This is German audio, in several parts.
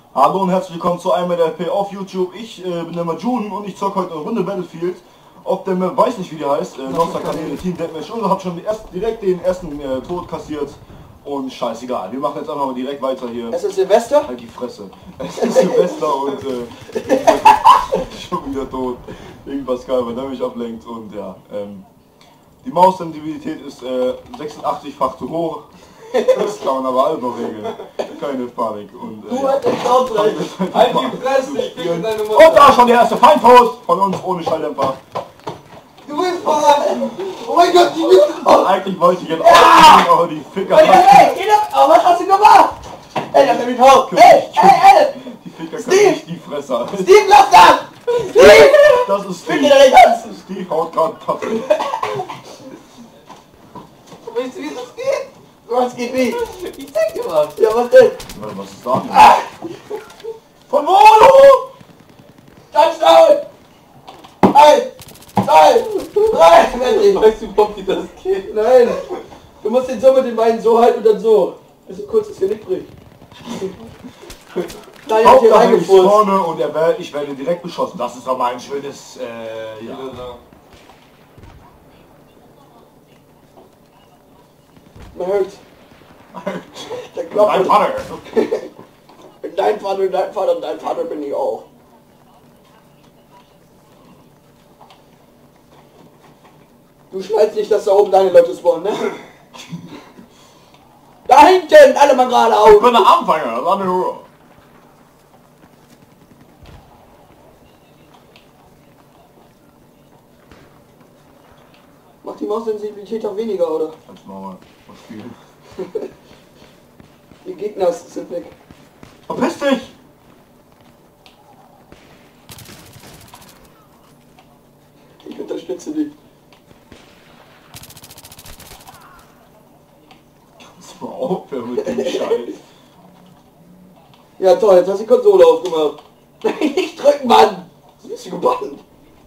Hallo und herzlich willkommen zu einem LP auf YouTube. Ich bin der Majun und ich zocke heute eine Runde Battlefield. Auf der Map, weiß nicht wie die heißt, Nostra Kanäle Team Deathmatch und habe schon direkt den ersten Tod kassiert. Und scheißegal, wir machen jetzt einfach mal direkt weiter hier. Es ist Silvester? Halt die Fresse. Es ist Silvester und schon wieder tot. Irgendwas geil, weil der mich ablenkt und ja. Die Maussensibilität ist 86-fach zu hoch. Das kann man aber alles noch regeln. Keine Panik. Und, Du hast den Sound recht. Halt die Fresse, ich kriege deine Mutter. und da schon der erste Feindpost von uns ohne Schalldämpfer. Du willst verraten! Oh mein Gott, die willst du... Eigentlich wollte ich jetzt auch aber die Ficker... Ey, oh, was hast du gemacht? Ey, das ist nämlich Haut. Ey! Die Ficker können Steve! nicht die Fresse halten. Steve, lass das! Steve! Das ist Fick dir Steve. deine ganzen! Steve haut gerade Patrick. Weißt du, wie das geht? Was geht wie? Ich zeig dir was. Ja, was denn? Was ist da denn? Von wo? Touchdown! 1, 2, 3! Weißt du überhaupt, wie das geht? Nein! Du musst den so mit den Beinen so halten und dann so. Das ist kurz, das hier nicht bricht. Da hat hier Hauptsache ich reingefurzt. vorne und ich werde direkt beschossen. Das ist aber ein schönes... ja. Man hört. Der Mein Klopfer. Vater. Dein Vater bin ich auch. Du schnallst nicht, dass da oben deine Leute spawnen, ne? Da hinten, alle mal Ich geradeaus. bin der Anfänger, das war eine Ruhe. Macht die Maussensibilität auch weniger, oder? Kannst du mal was spielen. Die Gegner sind weg. Verpiss dich! Ich unterstütze dich. Kannst du mal aufhören mit dem Scheiß. Ja toll, jetzt hast du die Konsole aufgemacht. Nicht drücken, Mann! Das ist gebannt.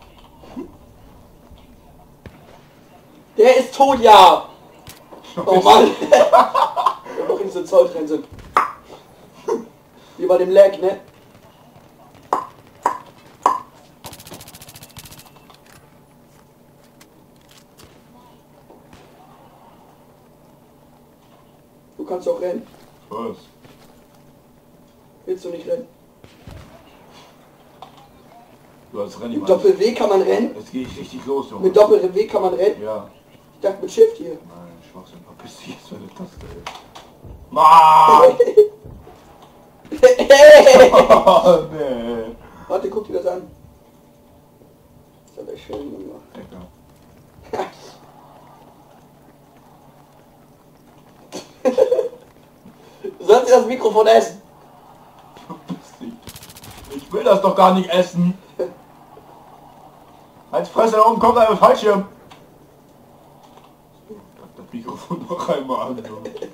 Der ist tot, ja! Oh Mann! Wir machen diese Zollgrenze. Wie bei dem Lag, ne? Du kannst auch rennen. Was? Willst du nicht rennen? Du hast Rennen Mit Doppel-W kann man rennen? Jetzt gehe ich richtig los, Junge. Mit Doppel-W kann man rennen? Ja. Ich dachte mit Shift hier. Nein, Schwachsinn. Verpiss dich jetzt, meine Taste, ey. Mann! Oh, nee. Warte, guck dir das an. Das hat er schön gemacht. Lecker. Du sollst dir das Mikrofon essen. Verpiss dich. Ich will das doch gar nicht essen. Als Fresse, da oben kommt ein Fallschirm. Pack das Mikrofon noch einmal an.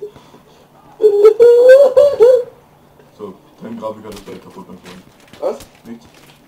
So, dein Grafiker ist gleich kaputt, mein Freund. Was? Nichts.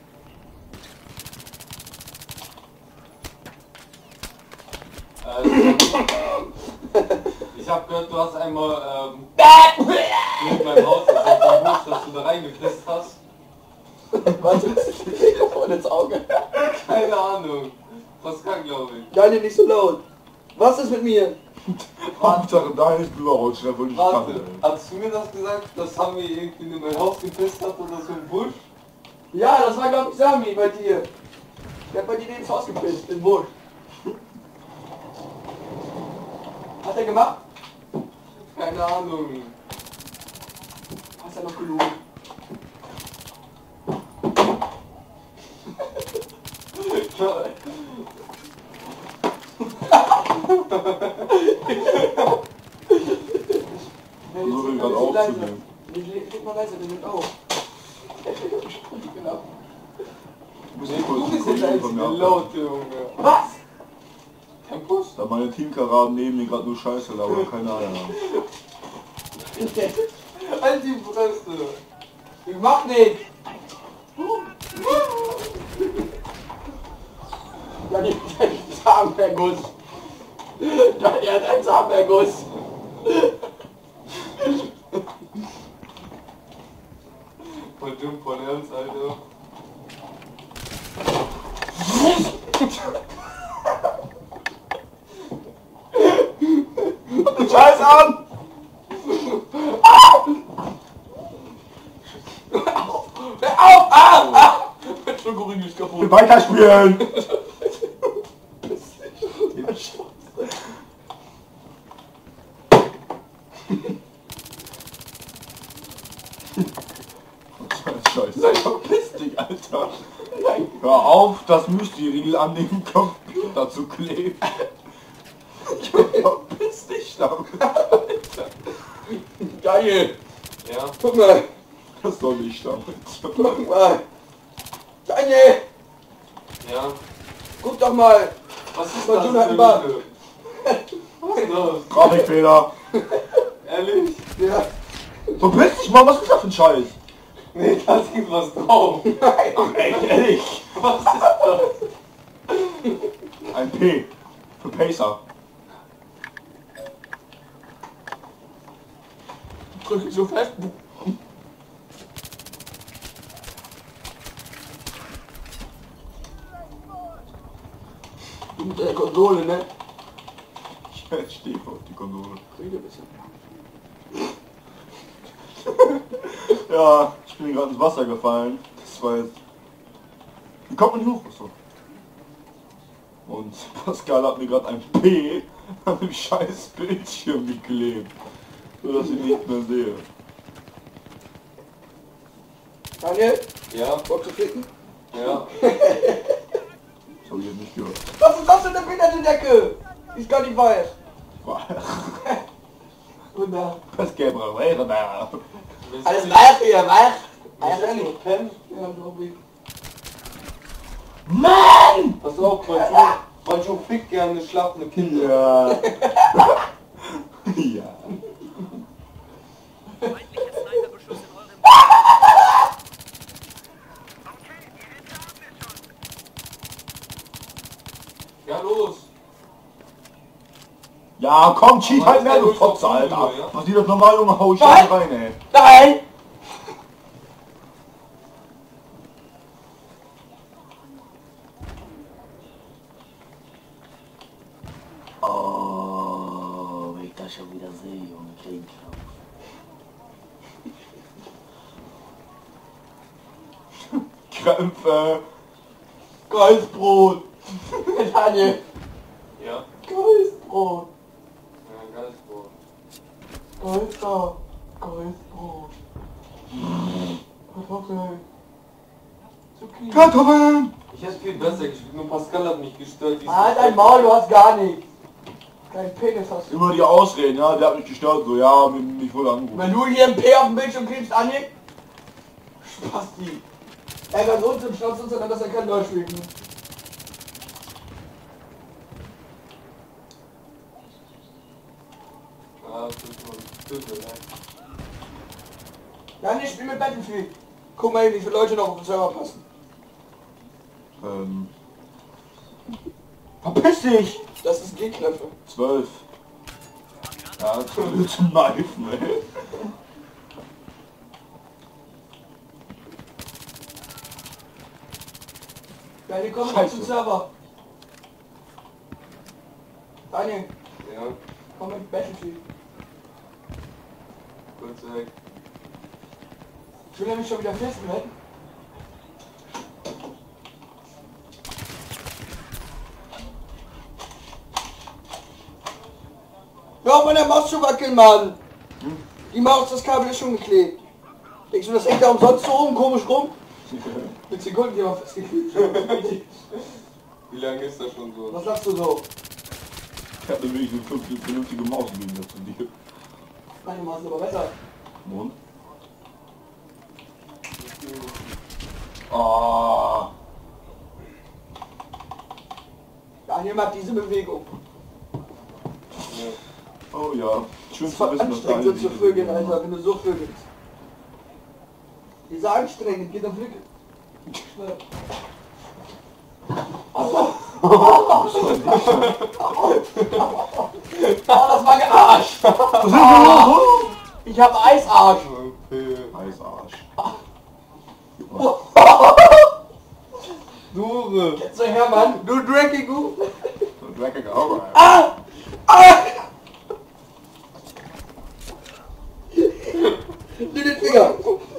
Ich hab gehört, du hast einmal mit meinem Haus gewusst, dass du da reingepisst hast. Warte, das ist das Mikrofon ins Auge. Keine Ahnung. Pascal, glaube ich. Deine nicht so laut. Was ist mit mir? Hauptsache deines Lautstärke und ich kann Warte, hast du mir das gesagt, dass Sami irgendwie in mein Haus gepisst hat oder so im Busch? Ja, das war glaube ich Sami bei dir. Der hat bei dir ins Haus gepisst, in Busch. Hat er gemacht? Keine Ahnung. Hast er noch gelogen? So will gerade aufzunehmen. Leg mal leise, der nimmt auf. Genau. Ich muss eh kurz Du einen bist Kollegen jetzt von ein mir abholen. laut, Junge. Was? Campus? Da meine Teamkameraden neben mir gerade nur Scheiße labern, keine Ahnung. Halt die Fresse. Ich mach nicht. Ja, die Samenerguss. Der hat einen Samenerguss. Voll dumm, voll ernst, Alter. Scheiß an! Hör auf! Entschuldigung, ich kaputt. Weiterspielen! Ja, Scheiße, verpiss dich, Alter. Hör auf, das Müsli-Riegel an dem Computer zu kleben. Verpiss dich damit, Alter. Geil. Ja. Guck mal. Was soll ich damit? Guck mal. Geil. Ja. Guck doch mal. Was ist Mal das tun für halt eine mal. Lücke? Was ist das? Grafikfehler. Ehrlich? Ja. Verpiss dich mal, was ist das für ein Scheiß? Nee, da ist irgendwas drauf. Nein. Ach echt, ehrlich? Was ist das? Ein P. Für Pacer. Drück ich so fest. Mit der Konsole, ne? Ich stehe auf die Konsole. Rede ein bisschen. Ja, ich bin gerade ins Wasser gefallen. Das war jetzt... Wie kommt man hier hoch? Achso. Und Pascal hat mir gerade ein P an dem scheiß Bildschirm geklebt. So dass ich nicht mehr sehe. Daniel, Ja, Bock zu ficken? ja. Das habe ich jetzt nicht gehört. Was ist das für eine Federdecke? Die ist gar nicht weich. Und da. Pascal wäre da. Alles weich hier, weich. Willst du Ehrlich? nicht pennen? Ja, glaub ich. Mann! Pass auf, manchmal fickt gerne schlafende Kinder. Ja. Ja. Feindlicher Sniperbeschuss in eurem... Ja, los. Ja, komm, cheat Aber halt das mehr, ist du ja Fotze, nur Alter. ja? Was die das normal, Junge, hau ich Nein! da rein, ey. Nein! Oh, wenn ich das schon wieder sehe, Junge, Kringkraft. Krämpfe. Geistbrot! Daniel! Ja. Geistbrot! Ja, ganz gut. Geister! Geistbrot! Kartoffeln! Zucchini! Kartoffeln! Ich hätte viel besser gespielt, nur Pascal hat mich gestört. Halt dein Maul, du hast gar nichts! Kein Penis hast du. Immer die Ausreden, ja, der hat mich gestört, so, ja, mich wurde angerufen. Wenn du hier ein P auf dem Bildschirm kriegst, Anni, Spasti. Ärgert uns und schnauzt uns an, dass er kein Deutsch spielt. Ne? Ah, tut mir leid. Ja, ich spiel mit Battlefield. Guck mal, wie viele Leute noch auf den Server passen. Verpiss dich! Das ist G-Knöpfe. 12. Ja, das will zum Kneifen, ey. Ja, die kommen auf Scheiße. den Server. Daniel, Ja, komm mit Battlefield. kurz weg. Ich will nämlich schon wieder festhalten. Hör auf, an der Maus zu wackeln, Mann! Die Maus, das Kabel ist schon geklebt. Denkst du, das hängt da umsonst so rum, komisch rum? Mit Sekunden hier mal festgeklebt. Wie lange ist das schon so? Was sagst du so? Ich hatte wirklich eine vernünftige Maus im Gegensatz zu dir. Meine Maus ist aber besser. Und? Ah. Daniel mag diese Bewegung. Ja. Oh ja. Schön Das ist zu voll wissen, dass anstrengend, so zu diese- vögeln, Alter, wenn du so vögelst. Diese anstrengend, geht am Flicken. Oh, das war gearscht. Ich hab Eisarsch. Okay. Eisarsch. Dure. Kennst du Hermann? Du Dreckigu. So ein dreckiger Hauer. Ah! Ah! Nimm den Finger!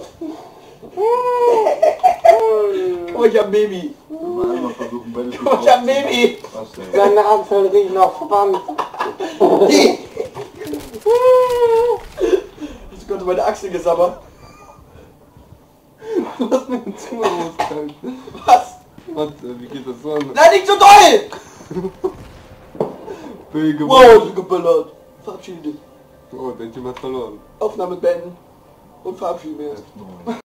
Guck mal, ich hab ein Baby! Mal einmal versuchen, Battlefield Guck mal, ich hab ein Baby! Was denn? Seine Apfel riechen nach Schwanz. Die! Hast du gerade meine Achsel gesabbert? Was mit dem Zimmer loskalt? Was? Warte, wie geht das so an? Nein, nicht so doll! Böge. Wow, geböllert! Verabschiede dich. Oh, dein Team hat verloren. Aufnahme beenden. Und verabschiede mich. Jetzt noch.